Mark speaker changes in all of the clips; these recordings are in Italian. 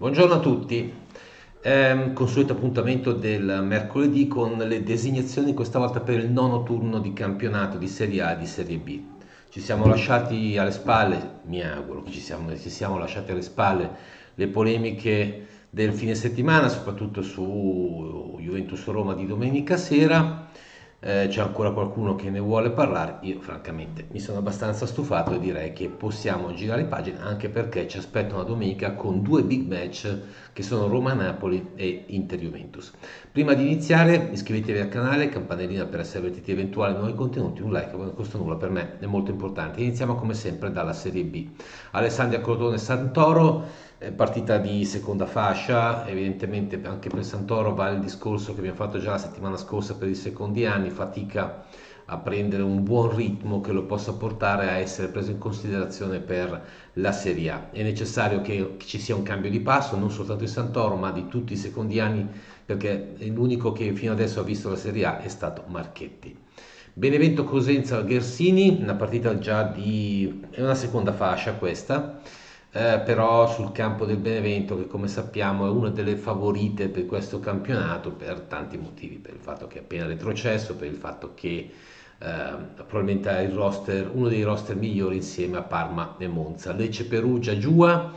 Speaker 1: Buongiorno a tutti. Consueto appuntamento del mercoledì con le designazioni, questa volta per il nono turno di campionato di Serie A e di Serie B. Ci siamo lasciati alle spalle, mi auguro che ci siamo lasciati alle spalle le polemiche del fine settimana, soprattutto su Juventus-Roma di domenica sera. C'è ancora qualcuno che ne vuole parlare? Io francamente mi sono abbastanza stufato e direi che possiamo girare pagina, anche perché ci aspetta una domenica con due big match che sono Roma-Napoli e Inter-Juventus. Prima di iniziare iscrivetevi al canale, campanellina per essere avvertiti di eventuali nuovi contenuti, un like non costa nulla, per me è molto importante. Iniziamo come sempre dalla Serie B. Alessandria Crotone Santoro, partita di seconda fascia, evidentemente anche per Santoro vale il discorso che abbiamo fatto già la settimana scorsa per i secondi anni, fatica a prendere un buon ritmo che lo possa portare a essere preso in considerazione per la Serie A. È necessario che ci sia un cambio di passo, non soltanto di Santoro, ma di tutti i secondi anni, perché l'unico che fino adesso ha visto la Serie A è stato Marchetti. Benevento Cosenza Ghersini, una partita già di... è una seconda fascia questa, però sul campo del Benevento, che come sappiamo è una delle favorite per questo campionato per tanti motivi, per il fatto che è appena retrocesso, per il fatto che probabilmente ha il roster, uno dei roster migliori insieme a Parma e Monza. Lecce Perugia Giua,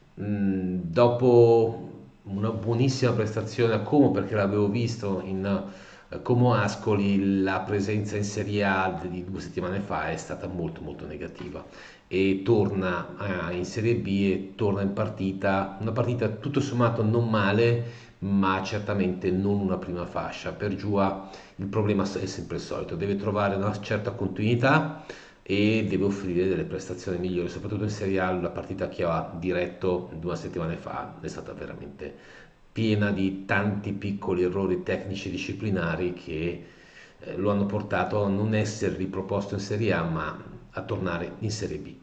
Speaker 1: dopo una buonissima prestazione a Como, perché l'avevo visto in Como Ascoli, la presenza in Serie A di 2 settimane fa è stata molto molto negativa e torna in Serie B e torna in partita, una partita tutto sommato non male, ma certamente non una prima fascia. Per Giua il problema è sempre il solito, deve trovare una certa continuità e deve offrire delle prestazioni migliori, soprattutto in Serie A. La partita che ha diretto 2 settimane fa è stata veramente piena di tanti piccoli errori tecnici e disciplinari che lo hanno portato a non essere riproposto in Serie A, ma a tornare in Serie B.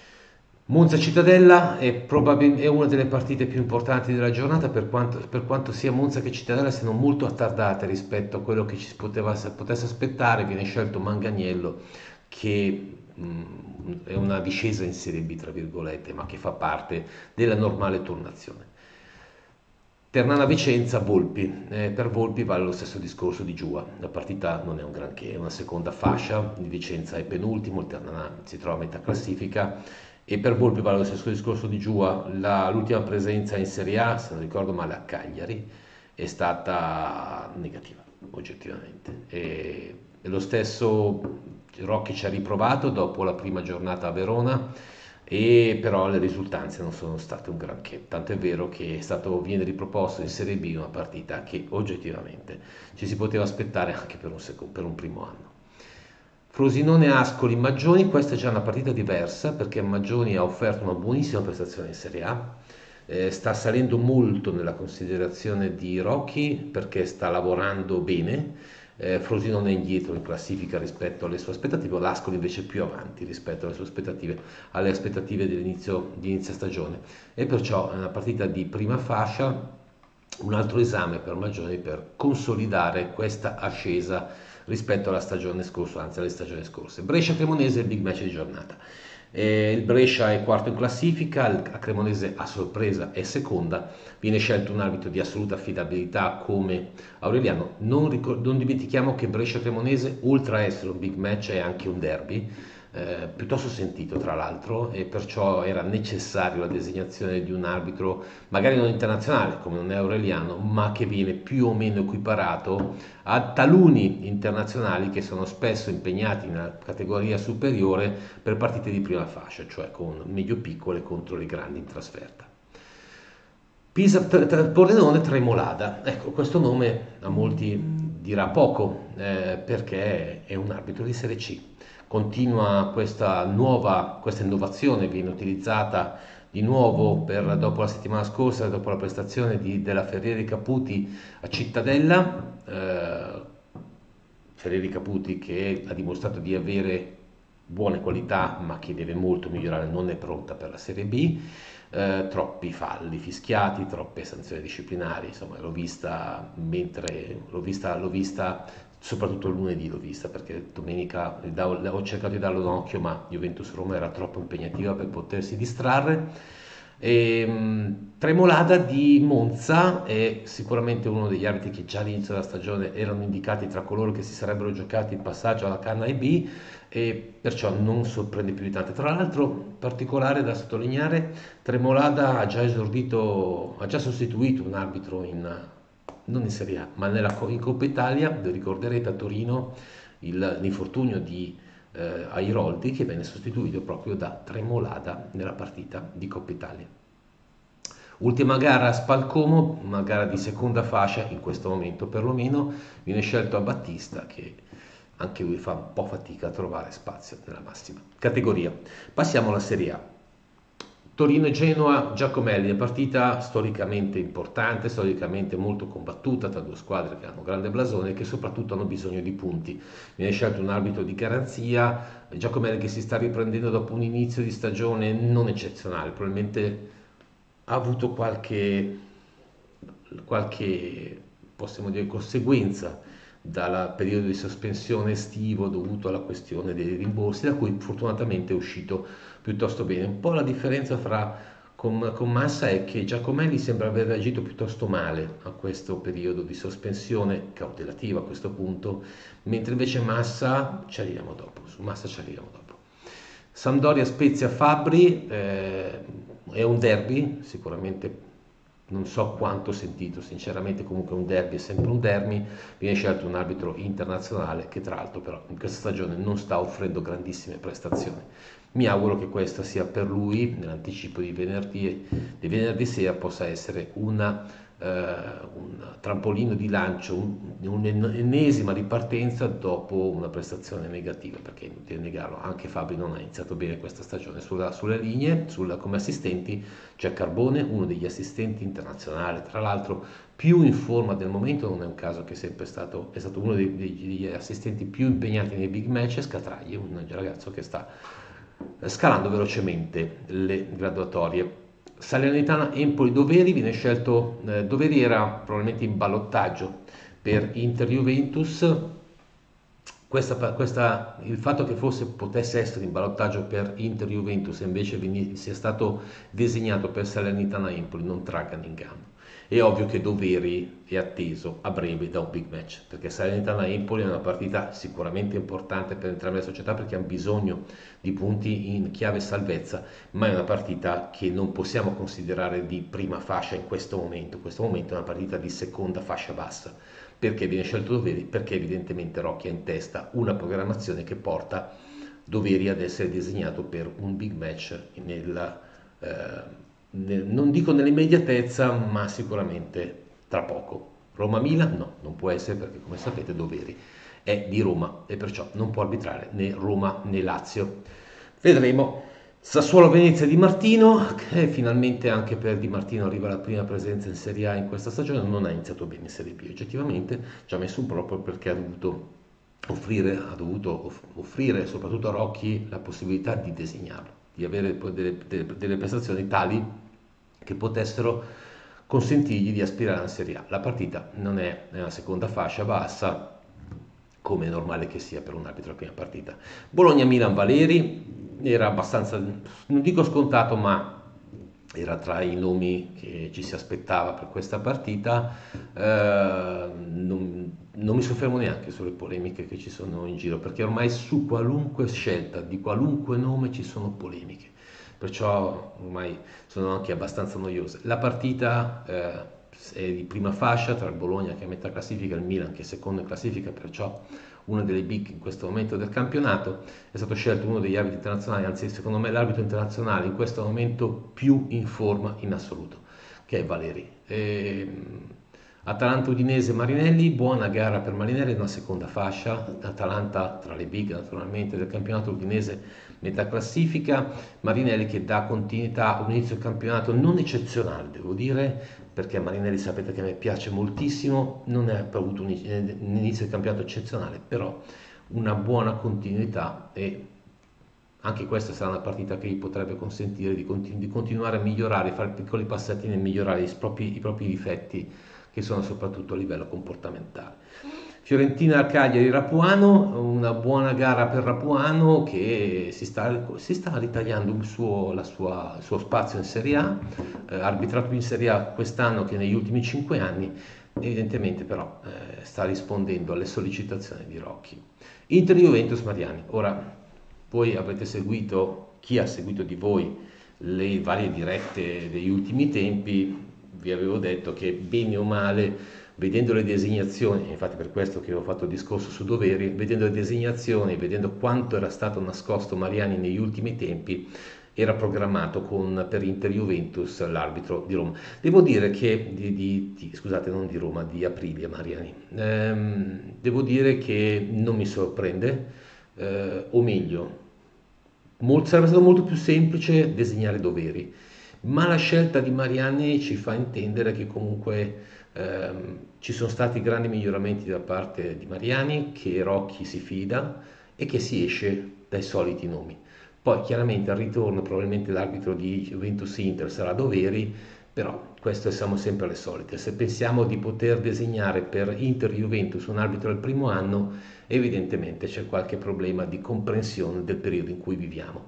Speaker 1: Monza Cittadella è una delle partite più importanti della giornata, per quanto sia Monza che Cittadella siano molto attardate rispetto a quello che potesse aspettare. Viene scelto Manganiello, che è una discesa in Serie B, tra virgolette, ma che fa parte della normale turnazione. Ternana Vicenza, Volpi. Per Volpi vale lo stesso discorso di Giua. La partita non è un granché, è una seconda fascia. Il Vicenza è penultimo, il Ternana si trova a metà classifica. E per Volpi vale lo stesso discorso di Giua. L'ultima presenza in Serie A, se non ricordo male, a Cagliari, è stata negativa, oggettivamente. E lo stesso Rocchi ci ha riprovato dopo la prima giornata a Verona, e però le risultanze non sono state un granché, tanto è vero che viene riproposto in Serie B una partita che oggettivamente ci si poteva aspettare anche per un primo anno. Frosinone Ascoli Maggioni, questa è già una partita diversa perché Maggioni ha offerto una buonissima prestazione in Serie A, sta salendo molto nella considerazione di Rocchi perché sta lavorando bene. Frosinone è indietro in classifica rispetto alle sue aspettative, l'Ascoli invece è più avanti rispetto alle sue aspettative, alle aspettative dell'inizio di inizio stagione, e perciò è una partita di prima fascia, un altro esame per Maggioni per consolidare questa ascesa rispetto alla stagione scorsa, anzi alle stagioni scorse. Brescia-Cremonese è il big match di giornata. Il Brescia è quarto in classifica, a Cremonese a sorpresa è seconda, viene scelto un arbitro di assoluta affidabilità come Aureliano. Non dimentichiamo che Brescia-Cremonese, oltre a essere un big match, è anche un derby, piuttosto sentito tra l'altro, e perciò era necessaria la designazione di un arbitro magari non internazionale come non è Aureliano, ma che viene più o meno equiparato a taluni internazionali che sono spesso impegnati nella categoria superiore per partite di prima fascia, cioè con medio-piccole contro le grandi in trasferta. Pisa Pordenone Tremolada, ecco, questo nome a molti dirà poco, perché è un arbitro di Serie C. Continua questa innovazione, viene utilizzata di nuovo dopo la settimana scorsa, dopo la prestazione della Ferrieri Caputi a Cittadella. Ferrieri Caputi che ha dimostrato di avere buone qualità ma che deve molto migliorare, non è pronta per la Serie B. Troppi falli fischiati, troppe sanzioni disciplinari, insomma l'ho vista soprattutto il lunedì, l'ho vista perché domenica ho cercato di darle un occhio, ma Juventus Roma era troppo impegnativa per potersi distrarre. Tremolada di Monza è sicuramente uno degli arbitri che già all'inizio della stagione erano indicati tra coloro che si sarebbero giocati il passaggio alla canna B e perciò non sorprende più di tanto. Tra l'altro, particolare da sottolineare, Tremolada ha già esordito, ha già sostituito un arbitro non in Serie A, ma in Coppa Italia. Vi ricorderete a Torino l'infortunio di Airoldi che venne sostituito proprio da Tremolada nella partita di Coppa Italia. Ultima gara a Spalcomo, una gara di seconda fascia, in questo momento perlomeno, viene scelto a Battista che anche lui fa un po' fatica a trovare spazio nella massima categoria. Passiamo alla Serie A. Torino e Genoa, Giacomelli, una partita storicamente importante, storicamente molto combattuta tra due squadre che hanno grande blasone e che soprattutto hanno bisogno di punti. Viene scelto un arbitro di garanzia, Giacomelli che si sta riprendendo dopo un inizio di stagione non eccezionale, probabilmente ha avuto qualche possiamo dire, conseguenza dal periodo di sospensione estivo dovuto alla questione dei rimborsi, da cui fortunatamente è uscito piuttosto bene. Un po' la differenza con Massa è che Giacomelli sembra aver reagito piuttosto male a questo periodo di sospensione cautelativa a questo punto, mentre invece Massa ci arriviamo dopo, su Massa ci arriviamo dopo. Sampdoria Spezia Fabbri è un derby, sicuramente non so quanto sentito, sinceramente comunque un derby è sempre un derby, viene scelto un arbitro internazionale che tra l'altro però in questa stagione non sta offrendo grandissime prestazioni. Mi auguro che questa sia per lui, nell'anticipo di venerdì sera, possa essere un trampolino di lancio, un'ennesima ripartenza dopo una prestazione negativa, perché inutile negarlo, anche Fabri non ha iniziato bene questa stagione. Sulle linee, come assistenti, c'è Carbone, uno degli assistenti internazionali, tra l'altro più in forma del momento, non è un caso che è stato uno degli assistenti più impegnati nei big match, e Scatragli, un ragazzo che sta scalando velocemente le graduatorie. Salernitana Empoli Doveri viene scelto, Doveri era probabilmente in ballottaggio per Inter Juventus. Il fatto che potesse essere in ballottaggio per Inter Juventus e invece sia stato designato per Salernitana Empoli non tragga in inganno. È ovvio che Doveri è atteso a breve da un big match, perché Salernitana Empoli è una partita sicuramente importante per entrambe le società perché hanno bisogno di punti in chiave salvezza, ma è una partita che non possiamo considerare di prima fascia in questo momento. In questo momento è una partita di seconda fascia bassa. Perché viene scelto Doveri? Perché evidentemente Rocchi ha in testa una programmazione che porta Doveri ad essere designato per un big match non dico nell'immediatezza, ma sicuramente tra poco. Roma-Milan? No, non può essere perché come sapete Doveri è di Roma e perciò non può arbitrare né Roma né Lazio. Vedremo. Sassuolo-Venezia Di Martino, che finalmente anche per Di Martino arriva la prima presenza in Serie A in questa stagione, non ha iniziato bene in Serie B, oggettivamente ci ha messo un proprio perché ha dovuto offrire soprattutto a Rocchi la possibilità di designarlo, di avere delle prestazioni tali che potessero consentirgli di aspirare alla Serie A. La partita non è nella seconda fascia bassa, come è normale che sia per un arbitro a prima partita. Bologna-Milan Valeri era abbastanza, non dico scontato, ma era tra i nomi che ci si aspettava per questa partita. Non mi soffermo neanche sulle polemiche che ci sono in giro, perché ormai su qualunque scelta di qualunque nome ci sono polemiche, perciò ormai sono anche abbastanza noiose. La partita è di prima fascia tra il Bologna che è a metà classifica e il Milan che è secondo in classifica, perciò una delle big in questo momento del campionato. È stato scelto uno degli arbitri internazionali, anzi secondo me l'arbitro internazionale in questo momento più in forma in assoluto, che è Valeri. Atalanta Udinese Marinelli, buona gara per Marinelli, una seconda fascia, Atalanta tra le big naturalmente del campionato, Udinese metà classifica, Marinelli che dà continuità a un inizio del campionato non eccezionale, devo dire, perché Marinelli sapete che a me piace moltissimo, non ha avuto un inizio del campionato eccezionale, però una buona continuità e anche questa sarà una partita che gli potrebbe consentire di continuare a migliorare, fare piccoli passettini e migliorare i propri difetti che sono soprattutto a livello comportamentale. Fiorentina, Cagliari, Rapuano, una buona gara per Rapuano che si sta ritagliando il suo spazio in Serie A, arbitrato più in Serie A quest'anno che negli ultimi 5 anni, evidentemente però sta rispondendo alle sollecitazioni di Rocchi. Inter Juventus Mariani, ora voi avrete seguito, chi ha seguito di voi le varie dirette degli ultimi tempi, vi avevo detto che bene o male, vedendo le designazioni, infatti per questo che ho fatto il discorso su Doveri, vedendo le designazioni, vedendo quanto era stato nascosto Mariani negli ultimi tempi, era programmato per Inter Juventus l'arbitro di Roma. Devo dire che, scusate, non di Roma, di Aprilia Mariani, devo dire che non mi sorprende, o meglio, sarebbe stato molto più semplice disegnare Doveri, ma la scelta di Mariani ci fa intendere che comunque ci sono stati grandi miglioramenti da parte di Mariani, che Rocchi si fida e che si esce dai soliti nomi. Poi chiaramente al ritorno probabilmente l'arbitro di Juventus Inter sarà Doveri, però questo siamo sempre alle solite. Se pensiamo di poter designare per Inter Juventus un arbitro al primo anno, evidentemente c'è qualche problema di comprensione del periodo in cui viviamo.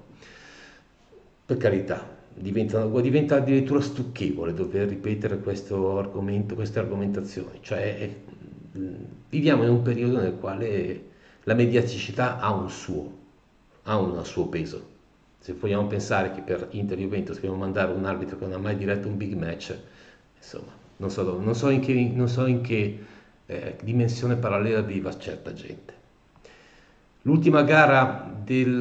Speaker 1: Per carità, diventa addirittura stucchevole dover ripetere questo argomento, queste argomentazioni, cioè viviamo in un periodo nel quale la mediaticità ha un suo peso. Se vogliamo pensare che per Inter Juventus dobbiamo mandare un arbitro che non ha mai diretto un big match, insomma, non so in che dimensione parallela viva certa gente. L'ultima gara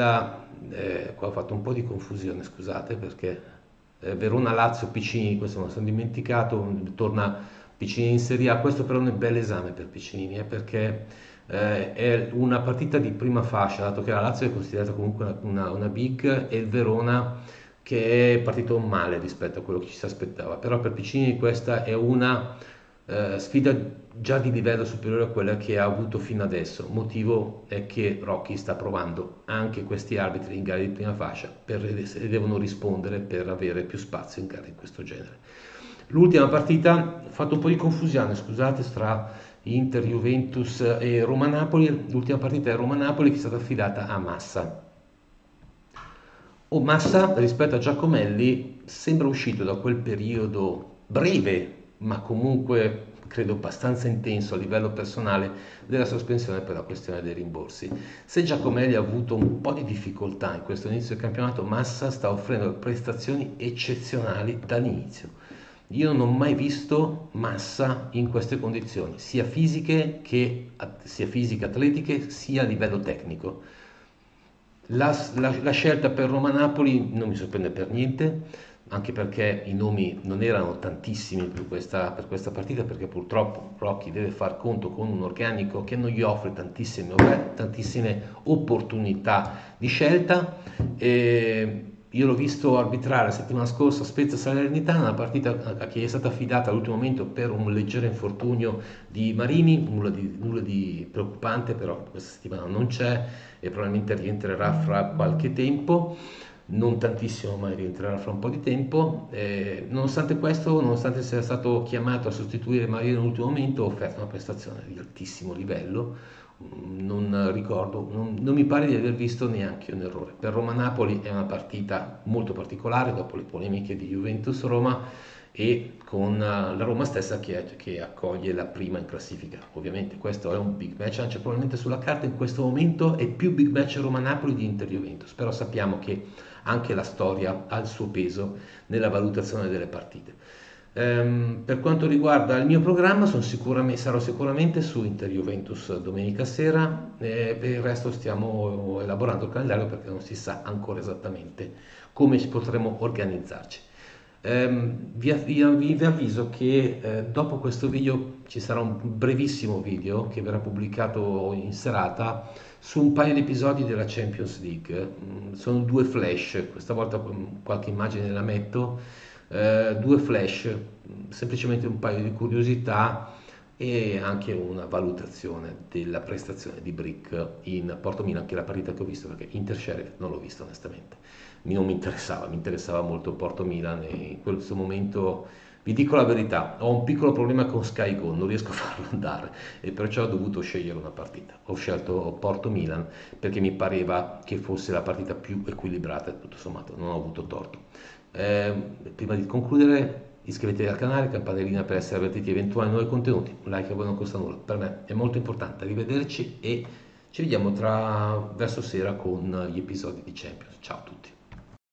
Speaker 1: qua ho fatto un po' di confusione, scusate, perché Verona-Lazio Piccinini, questo me lo sono dimenticato, torna Piccinini in Serie A, questo però è un bel esame per Piccinini, perché è una partita di prima fascia, dato che la Lazio è considerata comunque una big e il Verona che è partito male rispetto a quello che ci si aspettava, però per Piccinini questa è una sfida già di livello superiore a quella che ha avuto fino adesso. Motivo è che Rocchi sta provando anche questi arbitri in gare di prima fascia e devono rispondere per avere più spazio in gare di questo genere. L'ultima partita, ho fatto un po' di confusione, scusate, tra Inter, Juventus e Roma-Napoli. L'ultima partita è Roma-Napoli che è stata affidata a Massa. Massa rispetto a Giacomelli sembra uscito da quel periodo breve, ma comunque credo abbastanza intenso a livello personale, della sospensione per la questione dei rimborsi. Se Giacomelli ha avuto un po' di difficoltà in questo inizio del campionato, Massa sta offrendo prestazioni eccezionali dall'inizio. Io non ho mai visto Massa in queste condizioni, sia fisiche atletiche, sia a livello tecnico. La scelta per Roma-Napoli non mi sorprende per niente, anche perché i nomi non erano tantissimi per questa partita, perché purtroppo Rocchi deve far conto con un organico che non gli offre tantissime opportunità di scelta. Io l'ho visto arbitrare la settimana scorsa a Spezia Salernitana, una partita che è stata affidata all'ultimo momento per un leggero infortunio di Marini, nulla di preoccupante, però questa settimana non c'è e probabilmente rientrerà fra qualche tempo, non tantissimo, ma rientrerà fra un po' di tempo. Nonostante questo, nonostante sia stato chiamato a sostituire Marini nell'ultimo momento, ha offerto una prestazione di altissimo livello. Non ricordo, non mi pare di aver visto neanche un errore. Per Roma-Napoli è una partita molto particolare dopo le polemiche di Juventus-Roma e con la Roma stessa che accoglie la prima in classifica. Ovviamente questo è un big match, anche probabilmente sulla carta in questo momento è più big match Roma-Napoli di Inter-Juventus, però sappiamo che anche la storia ha il suo peso nella valutazione delle partite. Per quanto riguarda il mio programma, sarò sicuramente su Inter Juventus domenica sera, e per il resto stiamo elaborando il calendario perché non si sa ancora esattamente come potremo organizzarci. Vi avviso che dopo questo video ci sarà un brevissimo video che verrà pubblicato in serata su un paio di episodi della Champions League. Sono due flash, questa volta qualche immagine la metto, due flash, semplicemente un paio di curiosità e anche una valutazione della prestazione di Brick in Porto Milan, che è la partita che ho visto, perché Inter Sheriff non l'ho visto onestamente. Non mi interessava molto Porto Milan e in questo momento Vi dico la verità, ho un piccolo problema con Sky Go, non riesco a farlo andare e perciò ho dovuto scegliere una partita. Ho scelto Porto-Milan perché mi pareva che fosse la partita più equilibrata, tutto sommato, non ho avuto torto. Eh, Prima di concludere, iscrivetevi al canale, campanellina per essere avvertiti di eventuali nuovi contenuti. Un like a voi non costa nulla, per me è molto importante. Arrivederci e ci vediamo verso sera con gli episodi di Champions. Ciao a tutti.